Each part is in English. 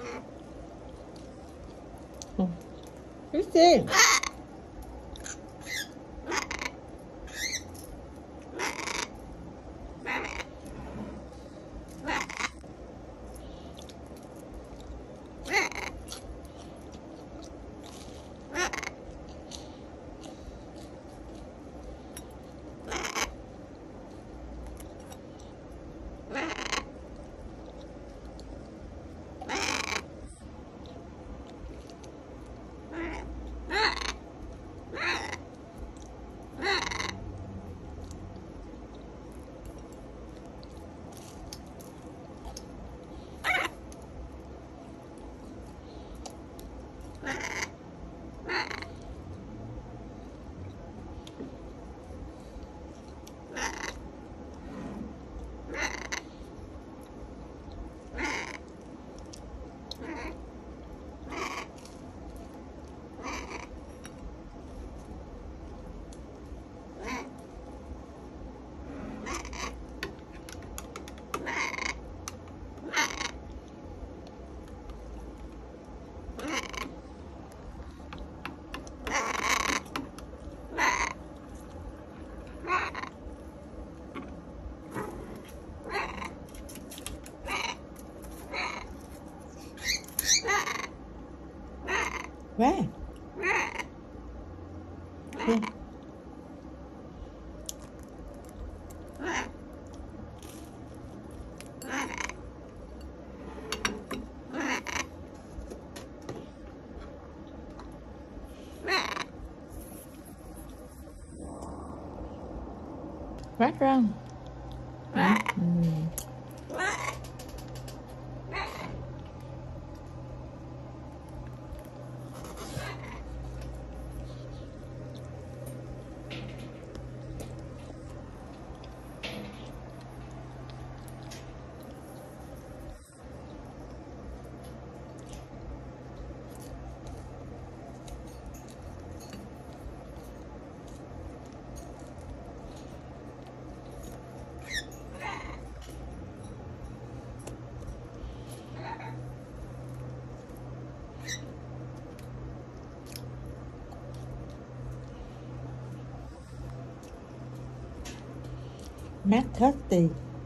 Christine. Where? Here. Right wrong. Mát thirsty.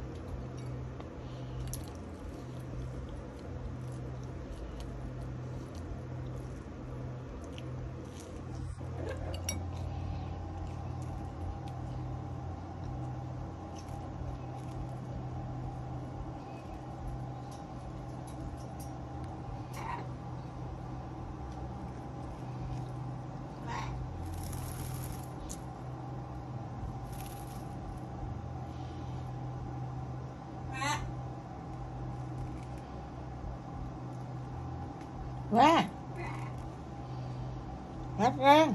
Ra. Hết ra.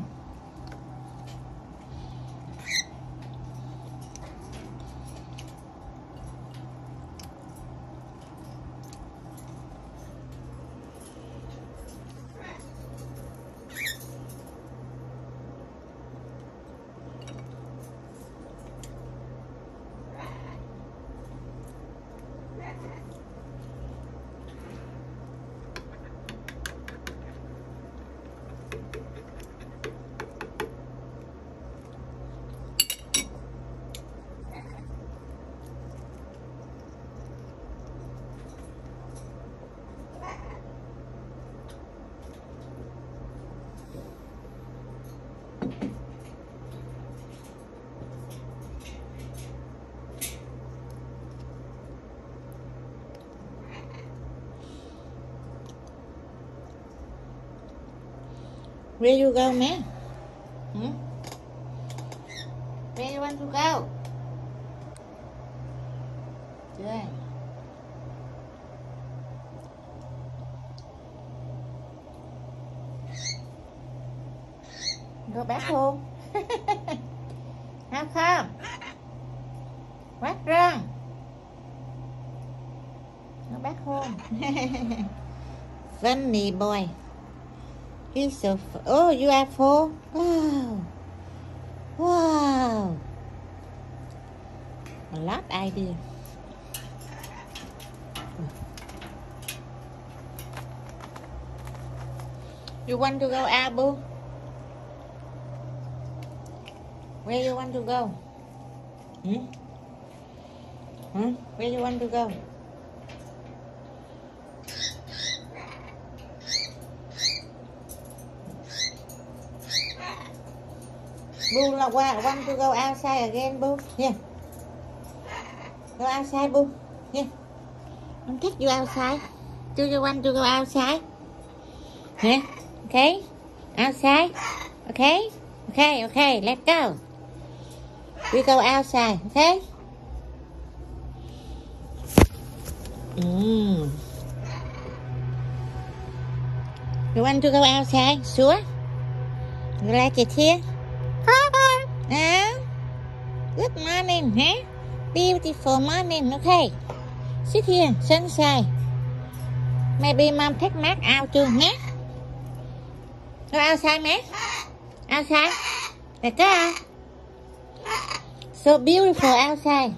Where you go, man? Where you want to go? Today. Go back home. How come? What's wrong? Go back home. Funny boy. He's so oh, you are full? Wow. Wow. A lot idea. You want to go out, boo? Where you want to go? Hmm? Hmm? Where you want to go? Boo want to go outside again, boo? Here. Go outside, boo. Here. I'm take you outside. Do you want to go outside? Here. Okay? Outside? Okay? Okay, let's go. We go outside, okay? You want to go outside? Sure? You like it here? Good morning, huh? Beautiful morning, okay? Sit here, sunshine. Maybe mom take Mark out too, huh? Go outside, man. Outside. Let's go. So beautiful outside.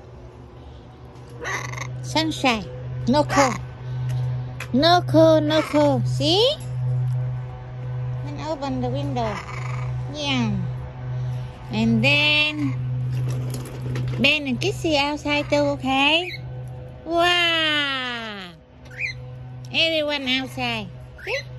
Sunshine. No cold. No cold. See? And open the window. Yeah. And then Ben and Kissy outside too, okay? Wow. Everyone outside. See?